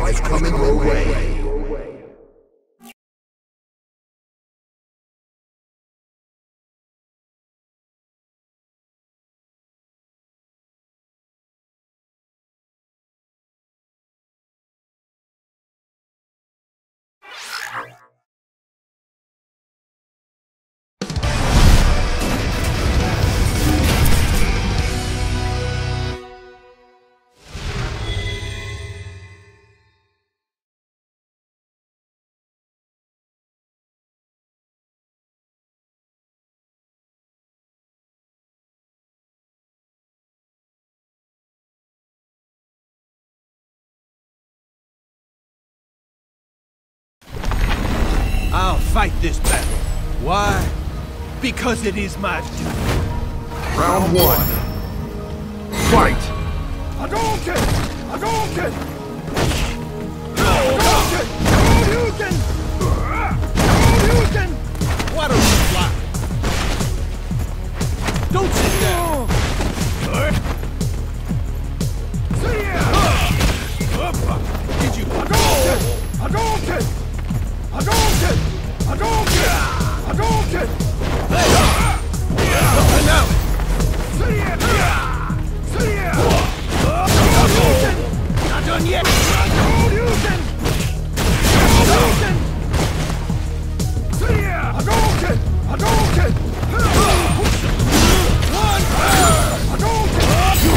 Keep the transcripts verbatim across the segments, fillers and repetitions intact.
fight is coming your way. I'll fight this battle. Why? Because it is my duty. Round one. Fight! Hadouken! Hadouken! Hadouken! Hadouken! Hadouken! Why don't you fly? Don't sit down! Did you? Hadouken! Hadouken! Hadouken! Hadouken! Hadouken! Something out! Hadouken! Not done yet! Hadouken! Hadouken! Hadouken! Hadouken! One! Hadouken!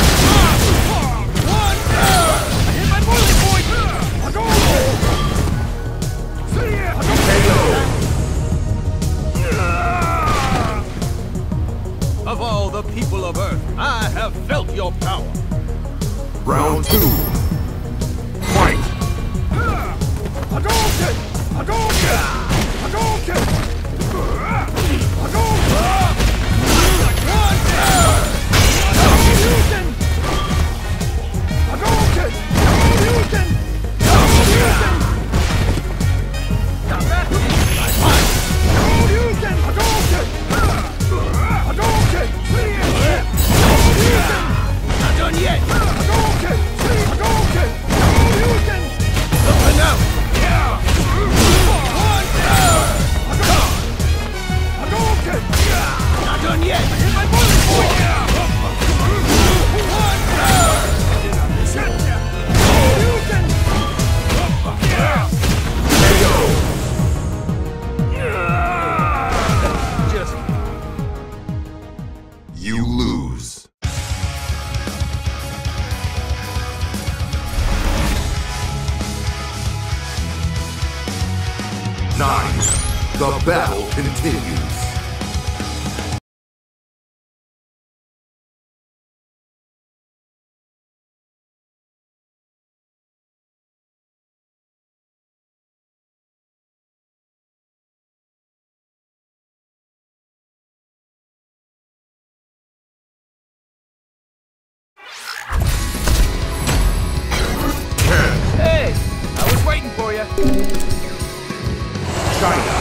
One! I hit my boiling point! Hadouken! Of all the people of Earth, I have felt your power. Round two. Fight! Hadouken! Hadouken! Hadouken! Hadouken! Hadouken! Hadouken! Hadouken! Hadouken! Not bad! Hadouken! Hadouken! Hadouken! Hadouken! Not done yet! Hadouken! Hadouken! Hadouken! Something out! Hadouken! Not done yet! Hit my boiling point! Just... You lose. Nine. The battle continues. Hey! I was waiting for you. China.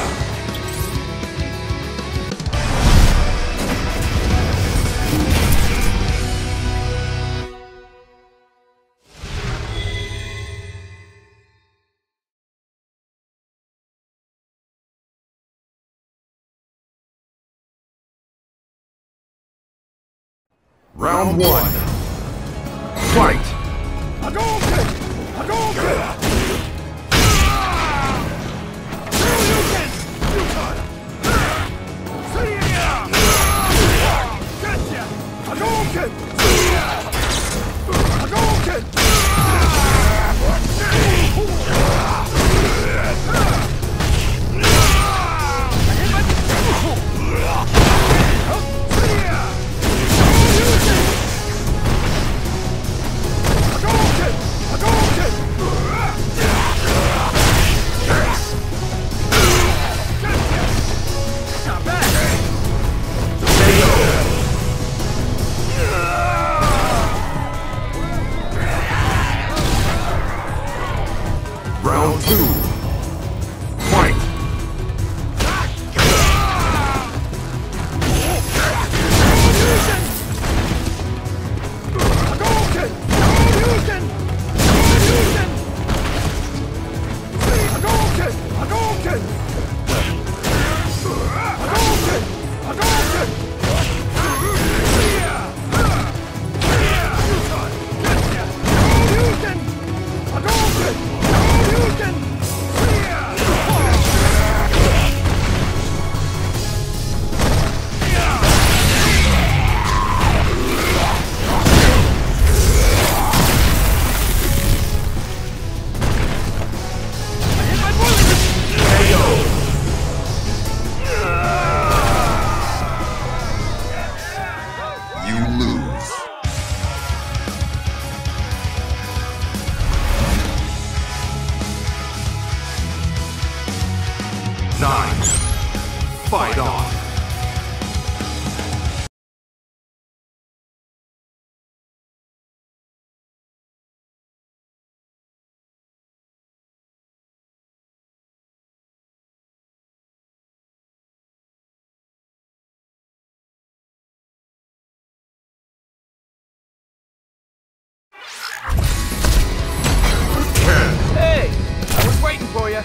Round one. Fight! Hadouken! Hadouken! Hadouken! Gotcha! Hadouken! Hadouken!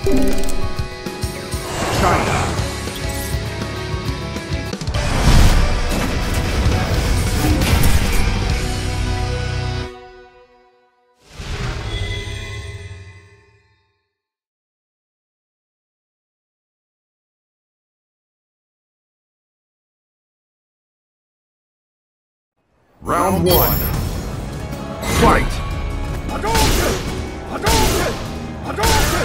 China. Round one. Fight! Hadouken! Hadouken! Hadouken!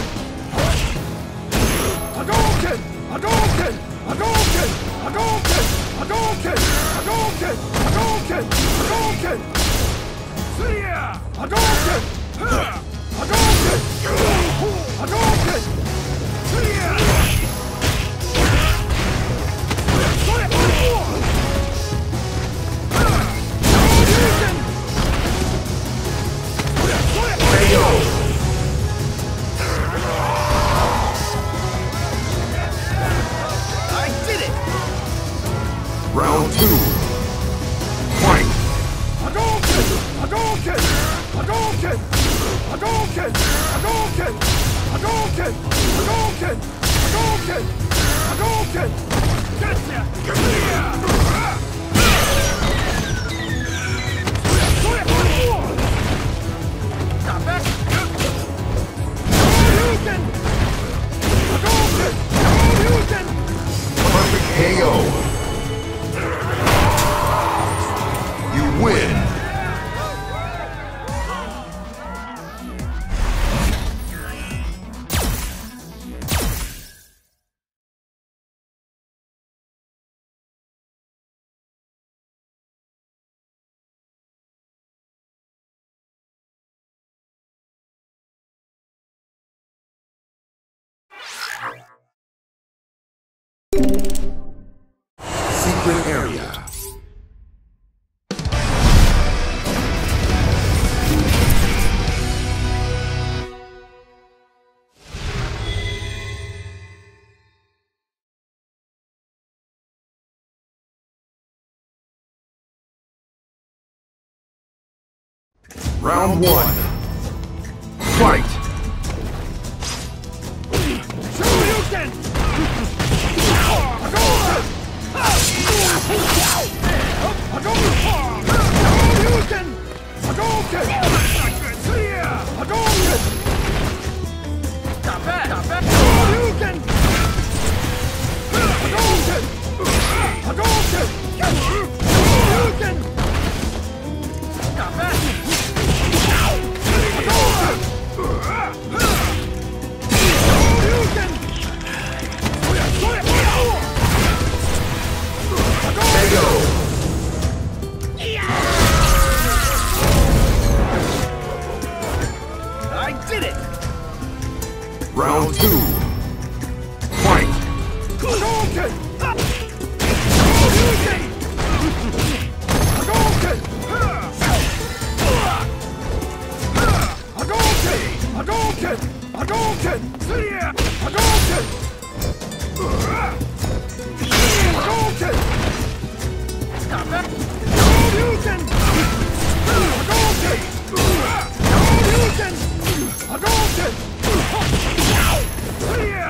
Hadouken! Hadouken! Hadouken! Hadouken! Hadouken! Hadouken! Hadouken! Hadouken! Surya! Hadouken! Hadouken! Hadouken! Surya! Round two. Fight! Hadouken! Hadouken! Hadouken! Hadouken! Hadouken! Hadouken! Hadouken! Hadouken! Hadouken! Gotcha! Stop back! Hadouken! Hadouken! Hadouken! Perfect K O. You win! Secret area. Round one. Fight! Shoryuken! Hadouken! Hadouken! Hadouken! Surya! Hadouken! Stop back! Stop back! Shoryuken! Hadouken! Hadouken! Shoryuken! Stop back! I did it! Round two. Fight! Hadouken! Hadouken! Hadouken! Hadouken! Hadouken! Hadouken! Surya! Hadouken! Hadouken! Stop that! Hadouken! Hadouken! Hadouken! Hadouken! Surya!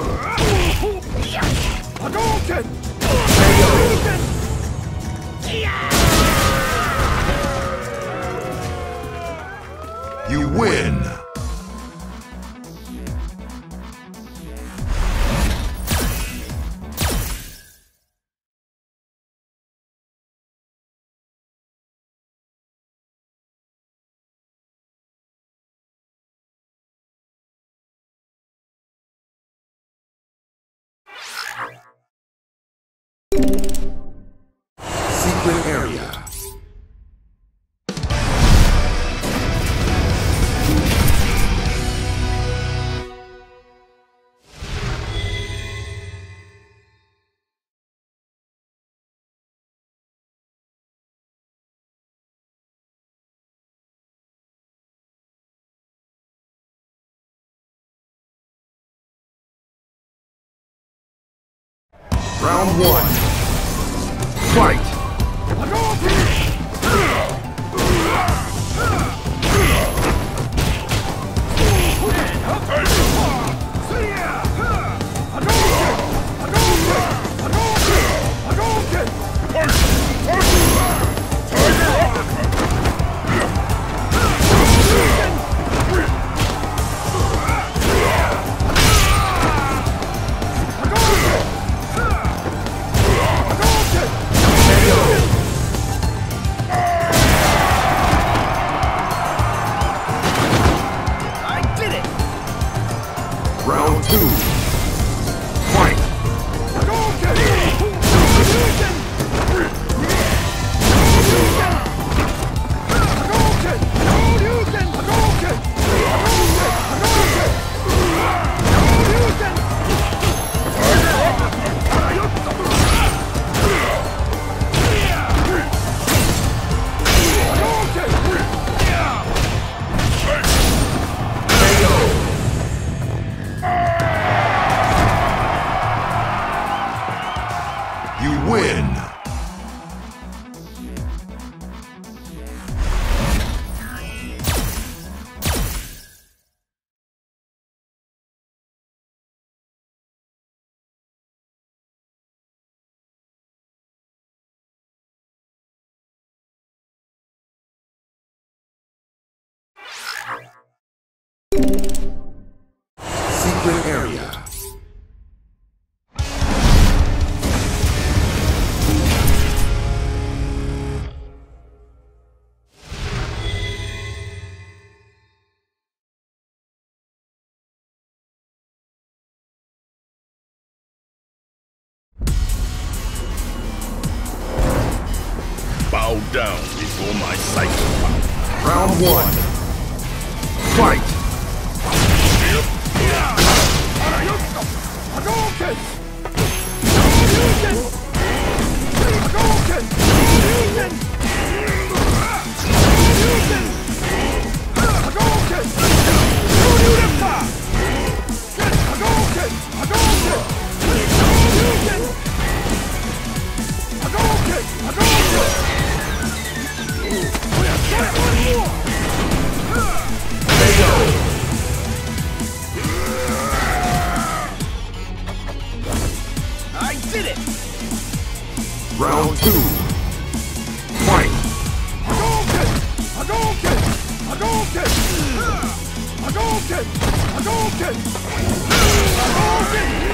Hadouken! Hadouken! You win! Secret area. Round one. Fight! Hadouken! Secret area. Bow down before my psychic power. Round one. Fight! Hadouken! Hadouken! Hadouken! Hadouken! Hadouken! Shoryurenpa! Hadouken! Hadouken! Hadouken! Hadouken! Hadouken! Get one more! K O! I did it! Round two. Fight! Hadouken! Hadouken! Hadouken! Hadouken! Hadouken! Hadouken!